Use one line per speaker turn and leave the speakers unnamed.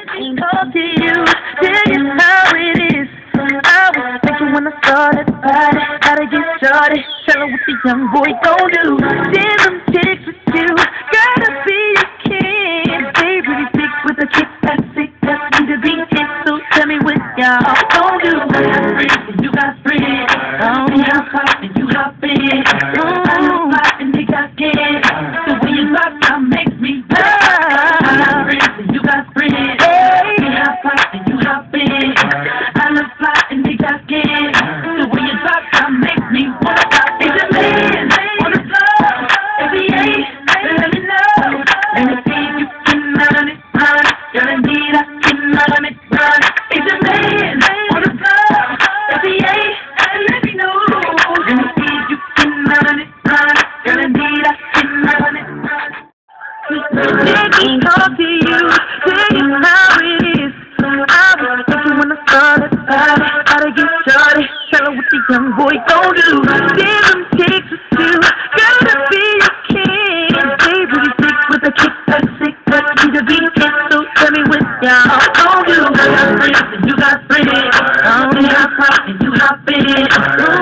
Ain't talk to you, tell you how it is. I was thinking when I started the party, how to get started. Tell her what the young boy gon' do. Send them pics with you, gotta be a kid. They pretty sick with a kick that's sick, that's me to be hit. So tell me what y'all gon' do. You got friends, you got pop and you got big. I got pop and they got scared. The way you rock now makes me bad. You got friends, you got pop and you got big. I love fly and they got scared. The way you rock now makes me wanna stop. It's a man on the floor, NBA, let me know. Let me see if you can run it, run. Girl, indeed I can run it, run. It's a man on the floor, NBA, let me know. Let me see if you can run it, run. Girl, indeed I can run it, run. Let me talk to you, tell you how it is. I was thinking when I started the party, how to get started. Tell her what the young boy gon' do. Send them pics with you, gotta be a kid. They really sick with a kick that's sick, that's me to be hit. So tell me what y'all gon' do. You got friends, you got friends. You got pop and you got big.